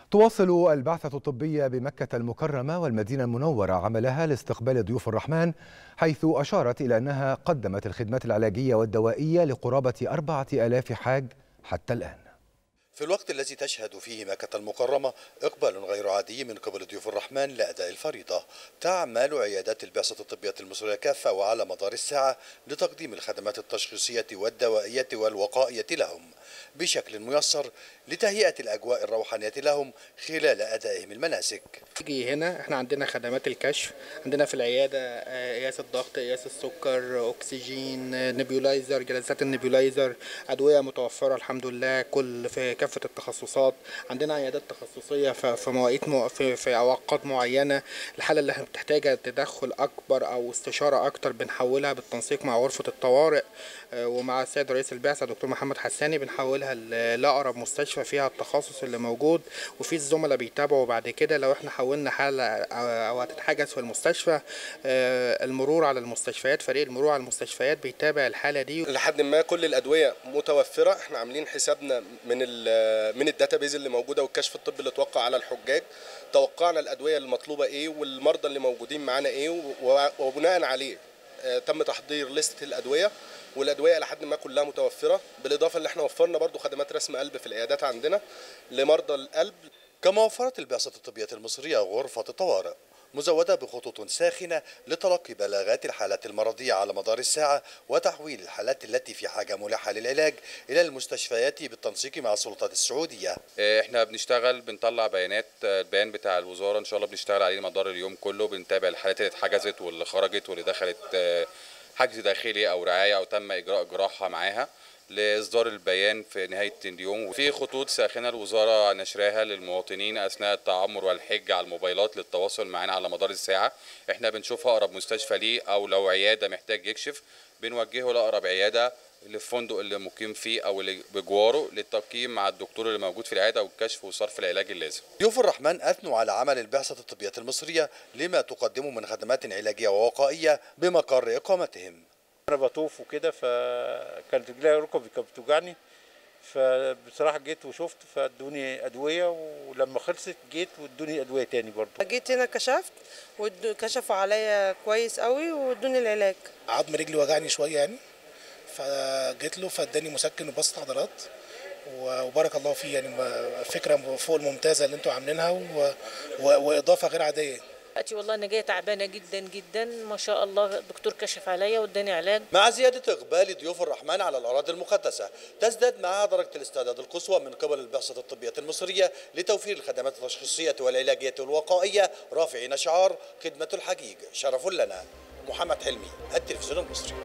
تواصل البعثة الطبية بمكة المكرمة والمدينة المنورة عملها لاستقبال ضيوف الرحمن، حيث أشارت إلى أنها قدمت الخدمات العلاجية والدوائية لقرابة 4000 حاج حتى الآن. في الوقت الذي تشهد فيه مكة المكرمة إقبال غير عادي من قبل ضيوف الرحمن لأداء الفريضة، تعمل عيادات البعثة الطبية المصرية كافة وعلى مدار الساعة لتقديم الخدمات التشخيصية والدوائية والوقائية لهم بشكل ميسر لتهيئة الأجواء الروحانية لهم خلال أدائهم المناسك. تيجي هنا احنا عندنا خدمات الكشف، عندنا في العيادة قياس الضغط، قياس السكر، أكسجين، نبيولايزر، جلسات النبيولايزر، أدوية متوفرة الحمد لله كل في كافة التخصصات. عندنا عيادات تخصصية في مواعيد في أوقات معينة. الحالة اللي احنا بتحتاجها تدخل أكبر أو استشارة أكتر بنحولها بالتنسيق مع غرفة الطوارئ ومع السيد رئيس البعثة دكتور محمد حساني، بنحولها لأقرب مستشفى فيها التخصص اللي موجود، وفي الزملاء بيتابعوا بعد كده. لو احنا حولنا حالة أو هتتحجز في المستشفى، المرور على المستشفيات، فريق المرور على المستشفيات بيتابع الحالة دي. لحد ما كل الأدوية متوفرة، احنا عاملين حسابنا من الداتابيز اللي موجودة والكشف الطبي اللي اتوقع على الحجاج، توقعنا الأدوية المطلوبة ايه والمرضى اللي موجودين معانا ايه، وبناء عليه تم تحضير لستة الأدوية، والأدوية لحد ما كلها متوفرة، بالإضافة اللي احنا وفرنا برضو خدمات رسم قلب في العيادات عندنا لمرضى القلب. كما وفرت البعثة الطبية المصرية غرفة طوارئ مزودة بخطوط ساخنة لتلقي بلاغات الحالات المرضية على مدار الساعة وتحويل الحالات التي في حاجة ملحة للعلاج إلى المستشفيات بالتنسيق مع السلطات السعودية. احنا بنطلع البيان بتاع الوزارة إن شاء الله بنشتغل عليه مدار اليوم كله، بنتابع الحالات اللي اتحجزت واللي خرجت واللي دخلت حجز داخلي أو رعاية أو تم إجراء جراحة معاها لإصدار البيان في نهاية اليوم. وفي خطوط ساخنة الوزارة نشرها للمواطنين أثناء التعمر والحج على الموبايلات للتواصل معنا على مدار الساعة. احنا بنشوف أقرب مستشفى ليه، أو لو عيادة محتاج يكشف بنوجهه لأقرب عيادة للفندق اللي مقيم فيه أو اللي بجواره للتقييم مع الدكتور اللي موجود في العيادة والكشف وصرف العلاج اللازم. ضيوف الرحمن أثنوا على عمل البعثة الطبية المصرية لما تقدمه من خدمات علاجية ووقائية بمقر إقامتهم. أنا بطوف وكده، فكانت رجلي ركبي كانت بتوجعني، فبصراحة جيت وشفت فادوني أدوية، ولما خلصت جيت وادوني أدوية تاني برضه. جيت هنا كشفت وكشفوا عليا كويس قوي وادوني العلاج. عظم رجلي وجعني شوية يعني، فجيت له فاداني مسكن وبسط عضلات، وبارك الله فيه يعني، فكرة فوق الممتازة اللي انتوا عاملينها وإضافة غير عادية. والله انا جايه تعبانه جدا جدا، ما شاء الله الدكتور كشف عليا واداني علاج. مع زياده اقبال ضيوف الرحمن على الاراضي المقدسه تزداد معها درجه الاستعداد القصوى من قبل البعثه الطبيه المصريه لتوفير الخدمات التشخيصيه والعلاجيه والوقائيه، رافعين شعار خدمه الحجيج شرف لنا. محمد حلمي، التلفزيون المصري.